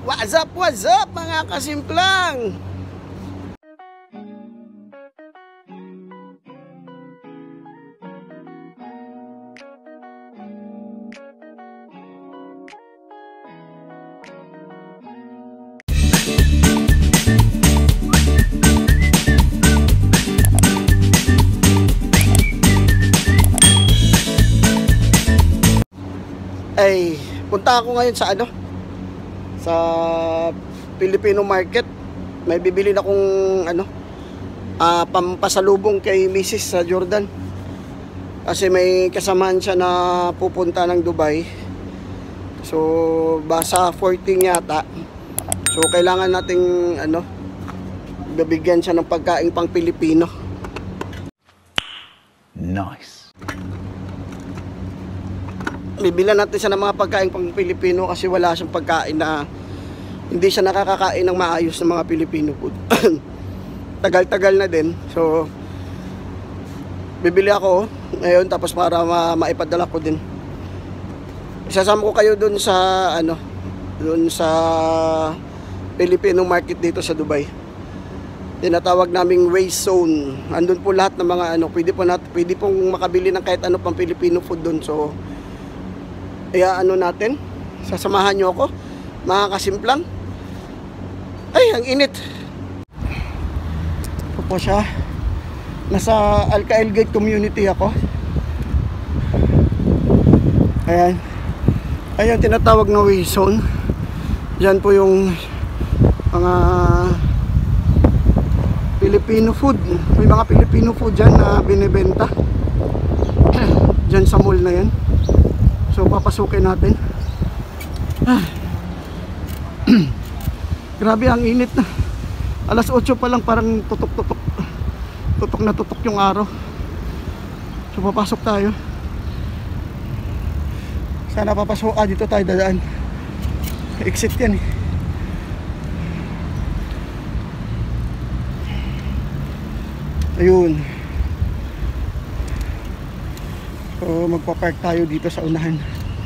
What's up mga kasimplang? Ay, punta ako ngayon sa sa Filipino market. May bibili na akong pampasalubong kay Mrs. sa Jordan. Kasi may kasamahan siya na pupunta ng Dubai. So, basa 14 yata. So, kailangan nating bibigyan siya ng pagkain pang Pilipino. Nice. Bibilan natin siya ng mga pagkain pang Pilipino kasi wala siyang pagkain na hindi siya nakakakain ng maayos ng mga Filipino food. Tagal-tagal na din. So bibili ako ngayon tapos para maipadala ko din. Isasama ko kayo dun sa dun sa Filipino market dito sa Dubai. Tinatawag naming waste zone. Andun po lahat ng mga pwede pong makabili ng kahit ano pang Filipino food dun. So kaya natin, sasamahan nyo ako, mga kasimplang. Ay, ang init. Ito po siya. Nasa Al-Khail Gate community ako. Ayan. Ayan, tinatawag na way zone. Diyan po yung mga Filipino food. May mga Filipino food dyan na binibenta. Diyan sa mall na yan. So papasukin natin. Grabe ang init na. Alas 8 pa lang parang tutok-tutok. Tutok na tutok yung araw. So papasok tayo. Sana papasok. Dito tayo dadaan. Exit yan eh. Ayun. So magpa-park tayo dito sa unahan.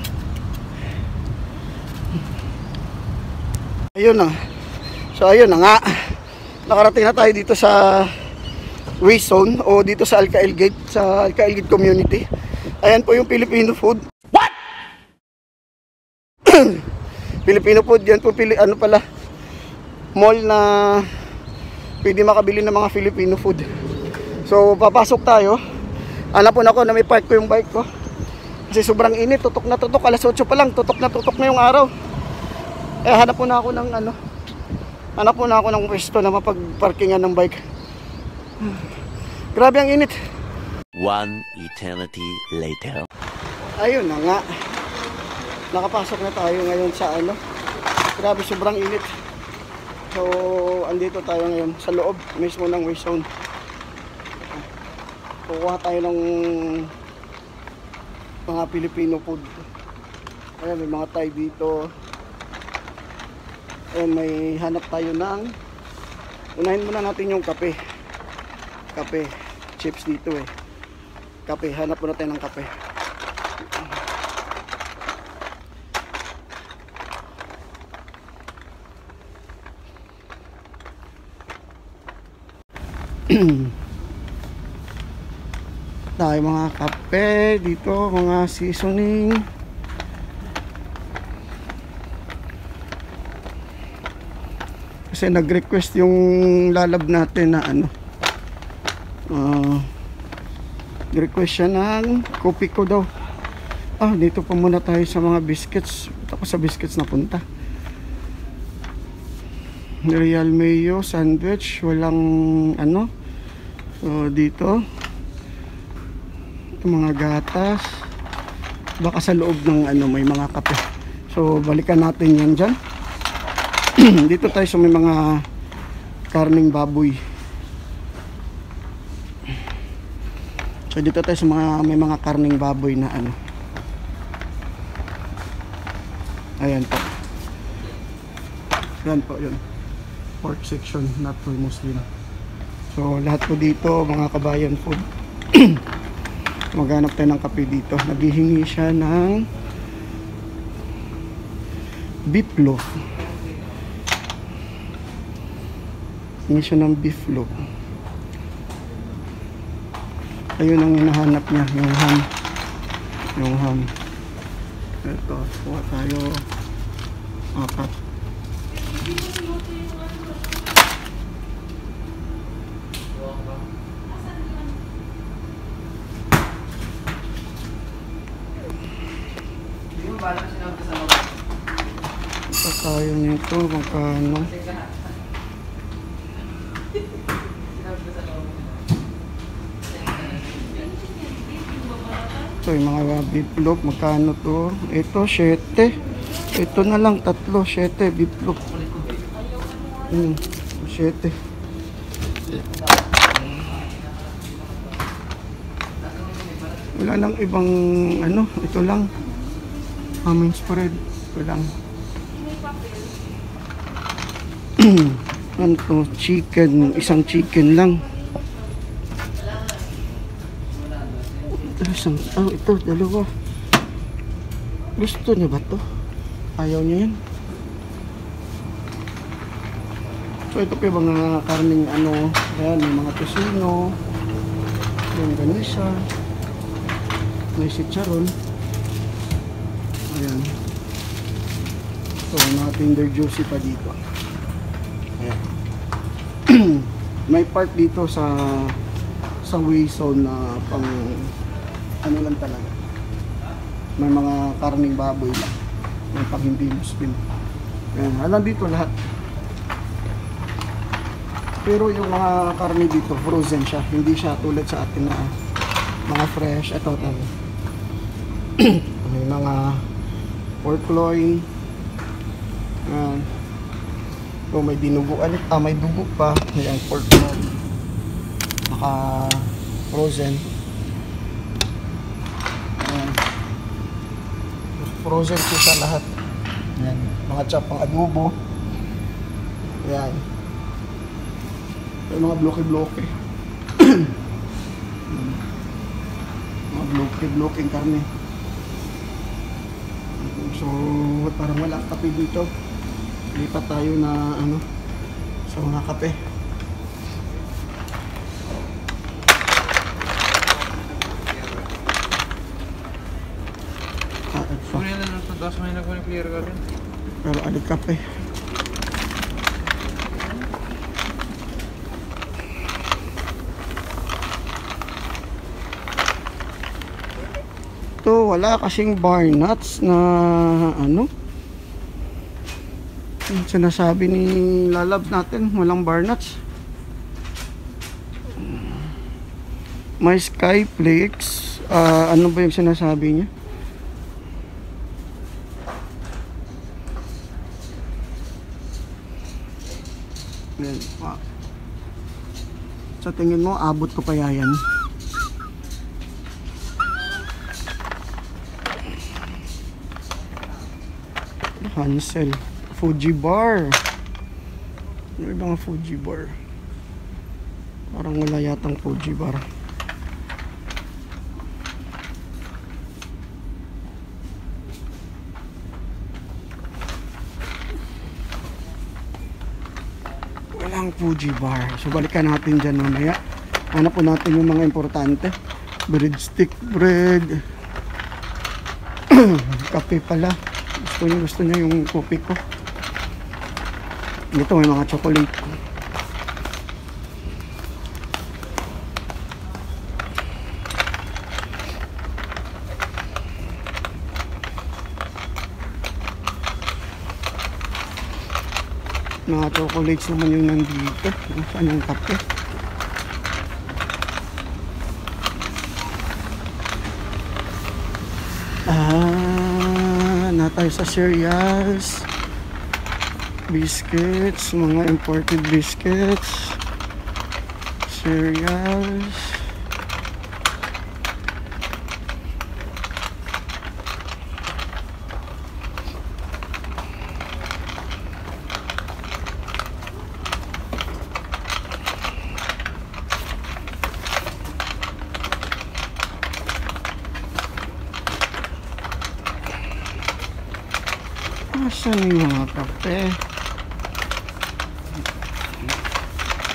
Ayun na. So ayun na nga. Nakarating na tayo dito sa waste zone o dito sa Al-Khail Gate, sa Al-Khail Gate community. Ayan po yung Filipino food. What? Filipino food yan po, mall na pwede makabili ng mga Filipino food. So papasok tayo. Hanapon ako na may park ko yung bike ko. Kasi sobrang init, tutok na tutok. Alas 8 pa lang, tutok na yung araw. Eh hanap po na ako ng pwesto na mapag-parkingan ng bike. Grabe ang init. One eternity later. Ayun na nga. Nakapasok na tayo ngayon sa Grabe, sobrang init. So andito tayo ngayon sa loob mismo ng waste zone. Kukuha tayo ng mga Filipino food. Ayan, may mga Thai dito. Ayan, may hanap tayo ng unahin muna natin yung kape. Kape, chips dito eh. Kape, hanap muna tayo ng kape. Tayo mga kape dito, mga seasoning. Kasi nag-request yung lalab natin na request siya ng kopi ko daw. Dito pa muna tayo sa mga biscuits. Tapos sa biscuits na punta. Real mayo sandwich, walang so dito mga gatas, baka sa loob ng may mga kape. So balikan natin yan dyan. Dito tayo sa may mga karning baboy. So dito tayo sa may mga karning baboy na ayan po. Yan po yun, pork section, not for Muslim. So lahat po dito mga kabayan food. Maghanap tayo ng kape dito. Naghihingi siya ng beef loaf. Hindi siya ng beef loaf. Ayun ang hinahanap niya, yung ham. Yung ham. Ito, kuha tayo 4. Ito tayo nito, magkano? Ito yung mga beef loaf, magkano to? Ito, 7. Ito na lang, 3, 7 beef loaf. 7. Wala lang ibang ano, ito lang. Amin spread, ito lang. Ano to? Chicken, isang chicken lang. Ito, dalawa. Gusto niya ba to? Ayaw niya yan. So ito pa yung mga karning ano, ayan, yung mga tosino, yung ganisa, may chicharon. Ayan. So mga tender juicy pa dito. Ayan. May part dito sa way zone na pang ano lang talaga. May mga karning baboy lang. May pang hindi Muslim. Ayan, alam dito lahat. Pero yung mga karne dito, frozen siya. Hindi siya tulad sa atin na mga fresh. Ito, may mga pork loin. Ayan. So, may dinuguan. May dugo pa. Ayan, pork loin. Naka frozen. Ayan. Frozen po siya lahat. Ayan. Mga chop pang adobo. Ayan. May mga bloke-bloke. Mga bloke-bloke yung karne. So, parang wala kape dito. Lipat tayo na ano sa mga kape. Pero ada kape. To wala kasing bar nuts na ano. Yung sinasabi ni Lalab natin, walang bar nuts. May Skyflakes. Ano ba yung sinasabi niya? Sa tingin mo, abot ko pa yan? Hansel. Fuji bar. Ano ba nga Fuji bar? Parang wala yatang Fuji bar. Walang Fuji bar. So balikan natin dyan mamaya. Hanap po natin yung mga importante. Breadstick bread. Kape pala. Gusto niya yung kopi ko. Ito may mga chocolate. Mga chocolates naman yung nandito. Saan yung kape? Na tayo sa cereals, biscuits, mga imported biscuits, cereals. Asan yung mga kape?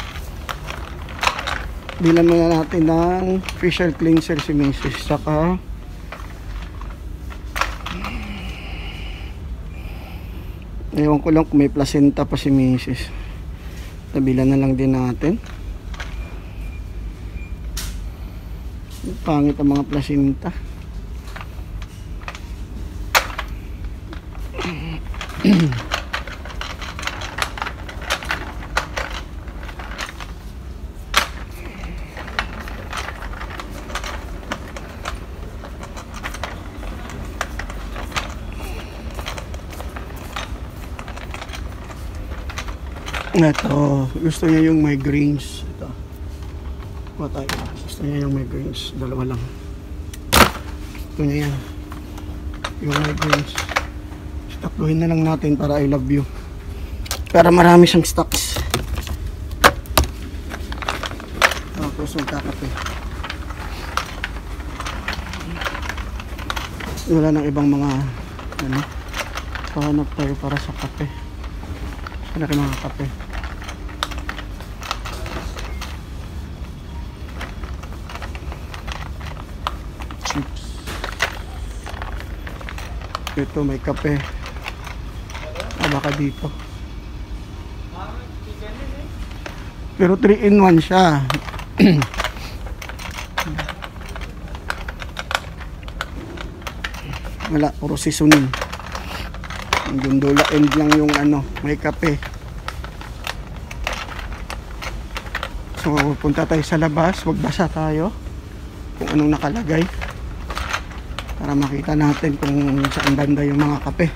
Bilan muna natin ng facial cleanser si Mrs. Saka ewan ko lang kung may placenta pa si Mrs. Tabilan na lang din natin. Pangit ang mga placenta. Ito, gusto niya yung migraines. Ito. What tayo? Gusto niya yung migraines. Dalawa lang. Gusto niya yan. Yung migraines. Takluhin na lang natin para I love you. Para marami siyang stocks. Tapos magkakape. Wala nang ibang mga ano. Pahanap tayo para sa kape. Wala kayo mga kape. Chips. Ito may kape. Baka dito. Pero 3 in 1 siya. Wala, puro seasoning. Yung dula end lang yung ano, may kape. So punta tayo sa labas, magbasa tayo kung anong nakalagay para makita natin kung saan banda yung mga kape.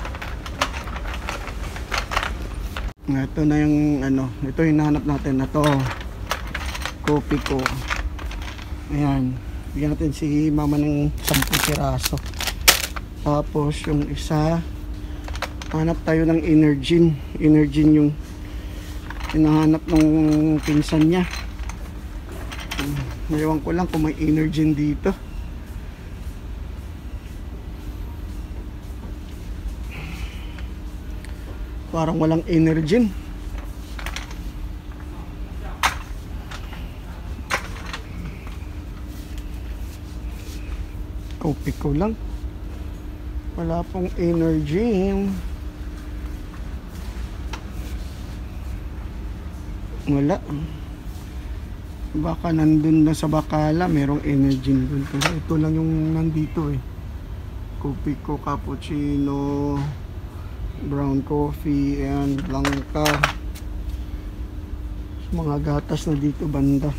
Ito na yung ano, ito yung nahanap natin na to. Kopi ko. Ayan, bigyan natin si mama ng 10 piraso. Tapos yung isa, hanap tayo ng Energen. Energen yung hinahanap ng pinsan niya. Ewan ko lang kung may Energen dito. Parang walang Energen. Kopi ko lang. Wala pong Energen. Wala. Baka nandun na sa Bacala merong Energen dun. Pero ito lang yung nandito eh. Kopi ko, cappuccino, brown coffee, and blanca. Mga gatas na dito banda.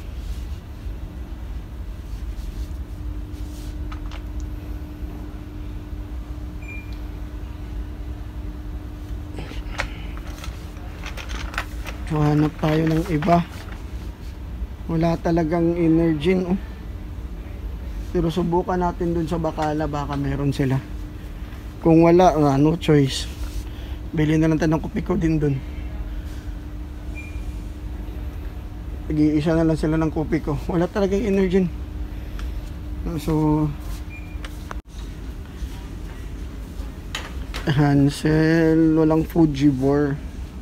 Hanap tayo ng iba. Wala talagang Energen oh. Pero subukan natin dun sa Bacala, baka meron sila. Kung wala, no choice. Bili na lang tayo ng kopi ko din dun. Nag-iisa na lang sila ng kopi ko. Wala talagang Energen. So Hansel, walang Fuji bar.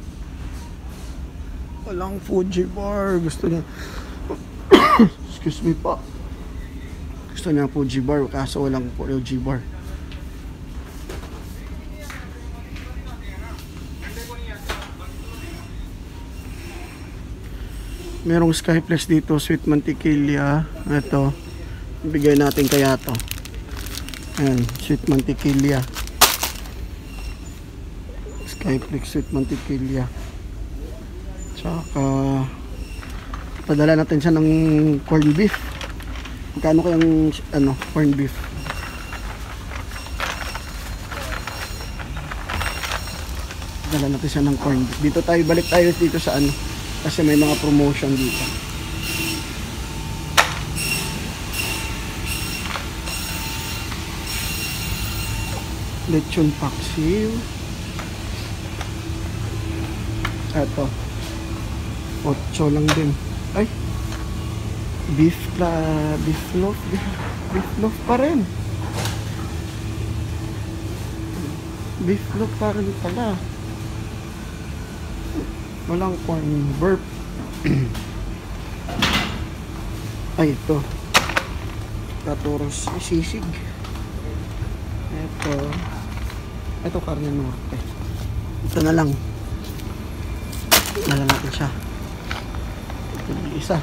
Walang Fuji bar. Gusto niya excuse me pa. Gusto niya Fuji bar kaso walang Fuji bar. Merong Skyflex dito, sweet mantikilya. Ito, bigay natin kaya to. Ayan, sweet mantikilya. Skyflex sweet mantikilya. Tsaka padala natin siya ng corned beef. Magkano kayang ano, corned beef? Padala natin siya ng corned beef. Dito tayo, balik tayo dito sa ano, kasi may mga promotion dito. Lechon paksiw. Ito 8 lang din. Ay, beef loaf pa rin. Beef loaf pa rin pala. Walang corn burp. Ay, ito. Katuros sisig. Ito karne norte. Ito na lang. Nala natin siya. Ito yung isa.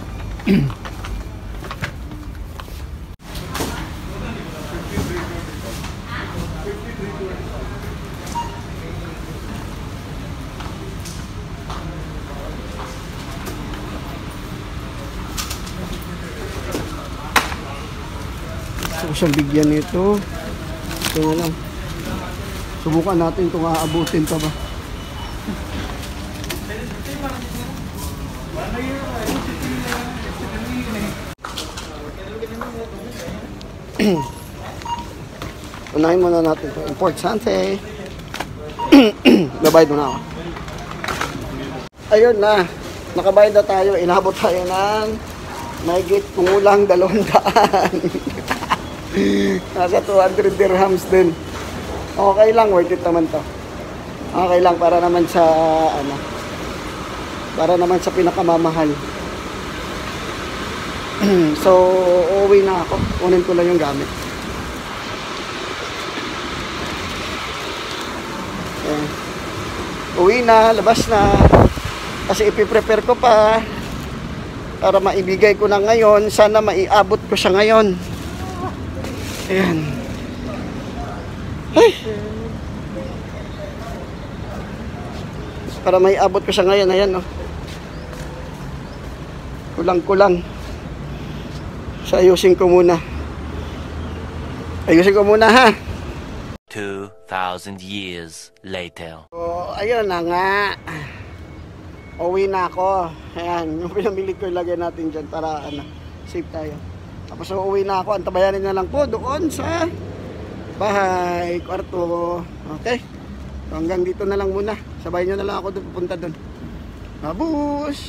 Gusto ko siyang bigyan nito. Ito na lang. Subukan natin kung aabutin pa ba. Unahin muna natin ito. Importante. Nabayad muna ako. Ayun na. Nakabayad na tayo. Inabot tayo ng mahigit kumulang 200. Nasa 200 dirhams din. Okay lang, worth it naman to. Okay lang para naman sa ano. Para naman sa pinakamamahal. So, uuwi na ako. Kunin ko lang yung gamit. Ayan. Uwi na, labas na. Kasi ipiprepare ko pa para maibigay ko na ngayon. Sana maiabot ko siya ngayon. Ayan. Ay. Para maiabot ko siya ngayon. Ayan, oh. Kulang-kulang. So, ayusin ko muna. Ayusin ko muna, ha? 2,000 years later. So, ayun na nga. Uwi na ako. Ayan, yung pinamili ko ilagay natin dyan para safe tayo. Tapos uwi na ako. Antabayanin na lang po doon sa bahay, kwarto. Okay? So, hanggang dito na lang muna. Sabay nyo na lang ako doon, pupunta doon. Mabus!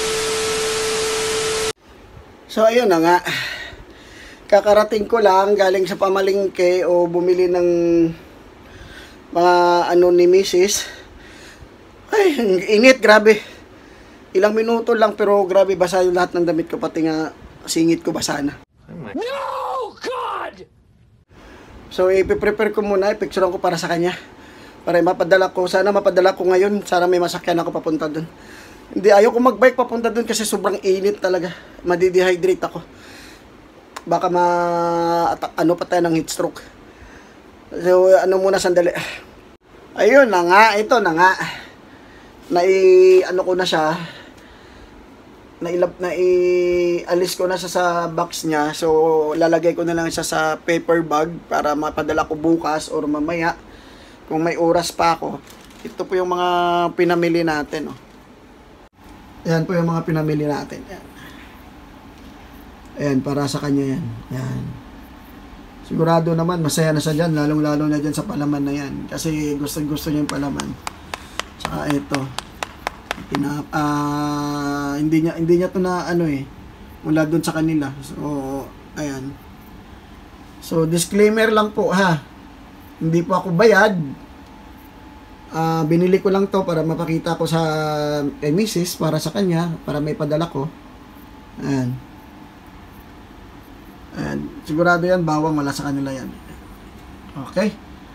So, ayun na nga. Kakarating ko lang galing sa pamalingke o bumili ng mga ni Mrs. Ay, init, grabe. Ilang minuto lang pero grabe basa yung lahat ng damit ko, pati nga singit ko basa na. No, God! So, ipiprepare ko muna, ipicturean ko para sa kanya. Para mapadala ko, sana mapadala ko ngayon, sana may masakyan ako papunta doon. Hindi, ayaw ko magbike papunta doon kasi sobrang init talaga. Madidehydrate ako. Baka pa tayo ng heat stroke. So, muna sandali. Ayun na nga, ito na nga. Ko na siya. Alis ko na siya sa box niya. So, lalagay ko na lang siya sa paper bag para mapadala ko bukas or mamaya. Kung may oras pa ako. Ito po yung mga pinamili natin, oh. Ayan po yung mga pinamili natin. Ayan. Ayan, para sa kanya yan. Ayan. Sigurado naman, masaya na siya dyan. Lalong-lalo na dyan sa palaman na yan. Kasi gusto niya yung palaman. Tsaka ito. Hindi niya to na mula doon sa kanila. So, ayan. So, disclaimer lang po, ha. Hindi po ako bayad. Binili ko lang to para mapakita ko sa kay Mrs. para sa kanya, para may padala ko. Ayan. Ayan. Sigurado yan, bawang wala sa kanila yan. Okay.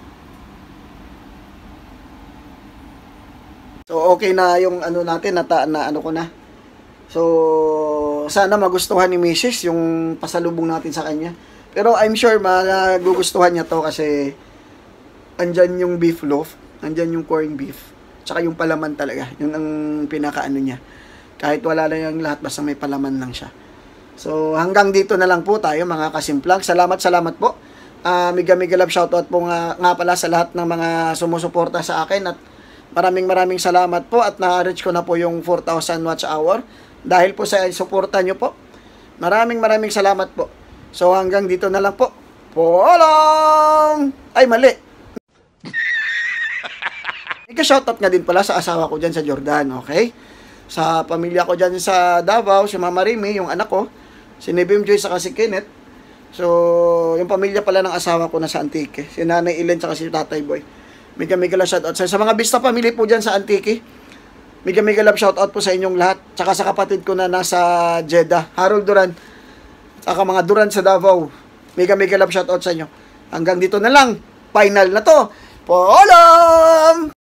So, okay na yung natin, na ko na. So, sana magustuhan ni Mrs. yung pasalubong natin sa kanya. Pero I'm sure magugustuhan niya to kasi andyan yung beef loaf. Nandyan yung corned beef. Tsaka yung palaman talaga. Yun ang niya. Kahit wala lang yung lahat, basta may palaman lang siya. So, hanggang dito na lang po tayo mga kasimplang. Salamat po. Mega love shoutout po nga pala sa lahat ng mga sumusuporta sa akin. At maraming salamat po. At na-reach ko na po yung 4,000 watch hour. Dahil po sa suporta nyo po. Maraming salamat po. So, hanggang dito na lang po. Paalam! Ay, mali. Ika-shoutout nga din pala sa asawa ko dyan sa Jordan, okay? Sa pamilya ko dyan sa Davao, si Mama Remy, yung anak ko, si Nebim Joy, saka si Kenneth. So, yung pamilya pala ng asawa ko na sa Antique. Si Nanay Ilen, saka si Tatay Boy. Mega love shoutout. Sa mga Bista family po dyan sa Antique, mega love shoutout po sa inyong lahat. Tsaka sa kapatid ko na nasa Jeddah, Harold Duran. saka mga Duran sa Davao. Mega love shoutout sa inyo. Hanggang dito na lang. Final na to. Paalam!